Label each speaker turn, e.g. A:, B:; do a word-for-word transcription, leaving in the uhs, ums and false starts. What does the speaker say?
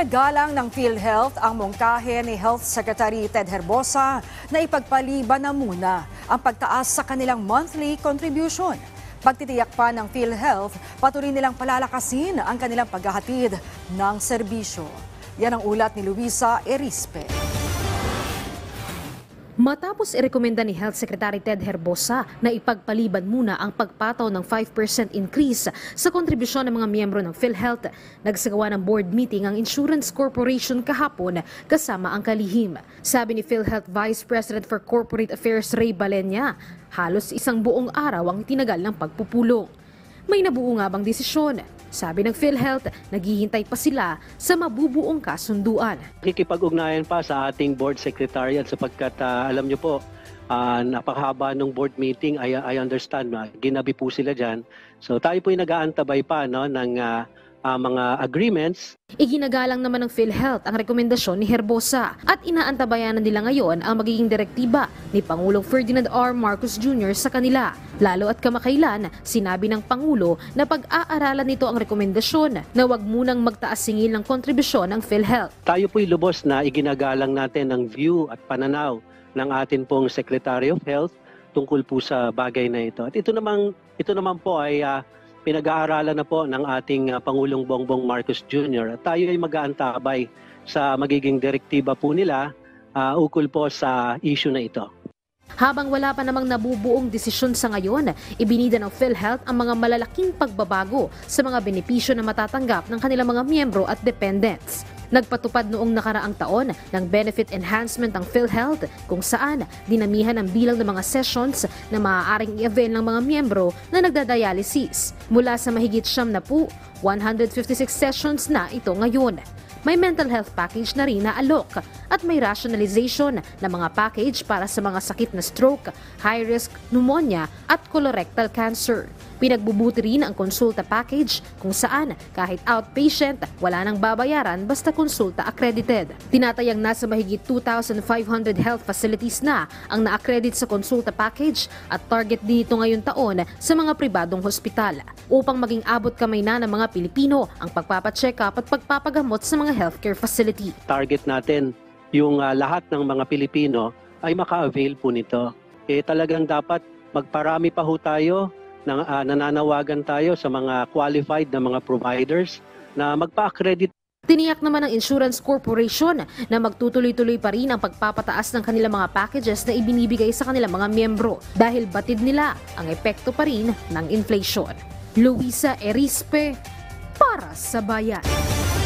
A: Iginagalang ng PhilHealth ang mungkahi ni Health Secretary Ted Herbosa na ipagpaliban na muna ang pagtaas sa kanilang monthly contribution. Pagtitiyak pa ng PhilHealth, patuloy nilang palalakasin ang kanilang paghahatid ng serbisyo. Yan ang ulat ni Luisa Erispe.
B: Matapos irekomenda ni Health Secretary Ted Herbosa na ipagpaliban muna ang pagpataw ng five percent increase sa kontribusyon ng mga miyembro ng PhilHealth, nagsagawa ng board meeting ang Insurance Corporation kahapon kasama ang kalihim. Sabi ni PhilHealth Vice President for Corporate Affairs Ray Balenya, halos isang buong araw ang tinagal ng pagpupulong. May nabuo nga bang desisyon? Sabi ng PhilHealth, naghihintay pa sila sa mabubuong kasunduan.
C: Nakikipag-ugnayan pa sa ating board secretariat sapagkat uh, alam niyo po, uh, napakahaba ng board meeting, I, I understand, uh, ginabi po sila dyan. So tayo po yung nag-aantabay pa no, ng uh, uh, mga agreements.
B: Iginagalang naman ng PhilHealth ang rekomendasyon ni Herbosa at inaantabayanan nila ngayon ang magiging direktiba ni Pangulong Ferdinand R. Marcos Junior sa kanila. Lalo at kamakailan, sinabi ng Pangulo na pag-aaralan nito ang rekomendasyon na wag munang magtaas singil ng kontribusyon ng PhilHealth.
C: Tayo po'y lubos na iginagalang natin ang view at pananaw ng atin pong Secretary of Health tungkol po sa bagay na ito. At ito naman, ito naman po ay uh, pinag-aaralan na po ng ating uh, Pangulong Bongbong Marcos Junior At tayo ay mag-aantabay sa magiging direktiba po nila uh, ukol po sa issue na ito.
B: Habang wala pa namang nabubuong desisyon sa ngayon, ibinida ng PhilHealth ang mga malalaking pagbabago sa mga benepisyo na matatanggap ng kanilang mga miyembro at dependents. Nagpatupad noong nakaraang taon ng benefit enhancement ang PhilHealth kung saan dinamihan ang bilang ng mga sessions na maaaring i-avail ng mga miyembro na nagdadialysis. Mula sa mahigit siyam na po, one hundred fifty-six sessions na ito ngayon. May mental health package na rin na alok at may rationalization na mga package para sa mga sakit na stroke, high-risk pneumonia at colorectal cancer. Pinagbubuti rin ang konsulta package kung saan kahit outpatient, wala nang babayaran basta konsulta accredited. Tinatayang nasa mahigit two thousand five hundred health facilities na ang na-accredit sa konsulta package at target din ito ngayong taon sa mga pribadong hospital upang maging abot kamay na ng mga Pilipino ang pagpapacheck up at pagpapagamot sa mga healthcare facility.
C: Target natin yung uh, lahat ng mga Pilipino ay maka-avail po nito. Eh talagang dapat magparami pa ho tayo, na, uh, nananawagan tayo sa mga qualified na mga providers na magpa-accredit.
B: Tiniyak naman ng Insurance Corporation na magtutuloy-tuloy pa rin ang pagpapataas ng kanilang mga packages na ibinibigay sa kanilang mga miyembro dahil batid nila ang epekto pa rin ng inflation. Luisa Erispe, para sa Bayan.